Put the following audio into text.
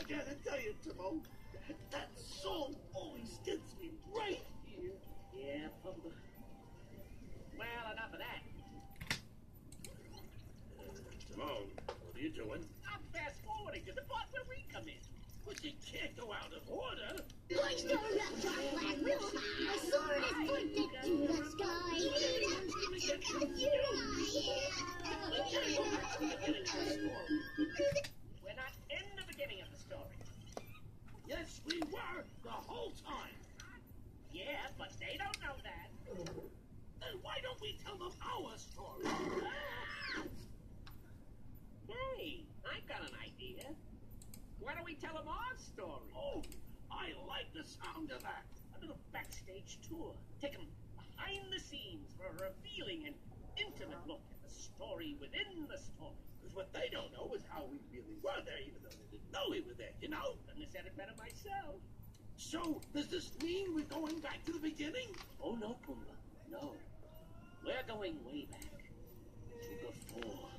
gotta tell you, Timon, that song always gets me right here. Yeah, Pumbaa. Well, enough of that. Timon, what are you doing? I'm fast forwarding to the part where we come in. But you can't go out of order. Watch the left track flag will fly. Sword is pointed to the sky. We're not in the beginning of the story. Yes, we were the whole time. Yeah, but they don't know that. Then why don't we tell them our story? Hey, I got an idea. Why don't we tell them our story? Oh, I like the sound of that. A little backstage tour. Take them behind the scenes for a revealing and intimate look at the story within the story. Because what they don't know is how we really were there, even though they didn't know we were there, you know? Couldn't have said it better myself. So, does this mean we're going back to the beginning? Oh, no, Pumbaa. No. We're going way back to before